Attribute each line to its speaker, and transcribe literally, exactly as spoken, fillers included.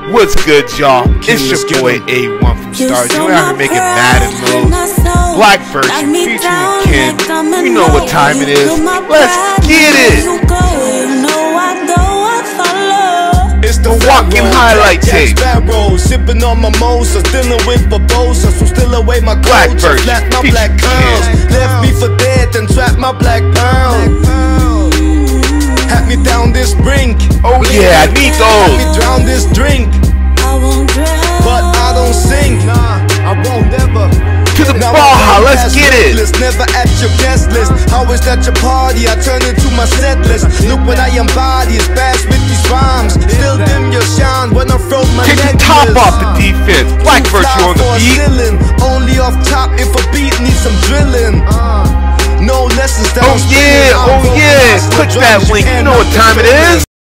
Speaker 1: What's good, y'all? It's your boy A one from Stars. You're out here making Madden moves. Black version featuring Ken. You know what time it is. Let's get it.
Speaker 2: It's the
Speaker 1: walking highlight tape.
Speaker 2: Sipping on mimosas, dealing with babosas. So still away my
Speaker 1: Black
Speaker 2: culture,
Speaker 1: version
Speaker 2: flat my black curls. Left me for dead, then trapped my black pearl. Had me down this brink.
Speaker 1: Oh yeah, I need
Speaker 2: Had me
Speaker 1: those.
Speaker 2: drown this drink. But I don't sing. Nah, I won't ever.
Speaker 1: To the ball, let's get it.
Speaker 2: Never at your guest list. Always at your party, I turn into my set list. Look what I embody, it's fast with these rhymes. Still dim your shine when I throw my
Speaker 1: Take the top off the defense. Black version on the beat.
Speaker 2: Only off top if a beat needs some drilling. No lessons down.
Speaker 1: Oh yeah, oh yeah. Click that link. You know what time it is.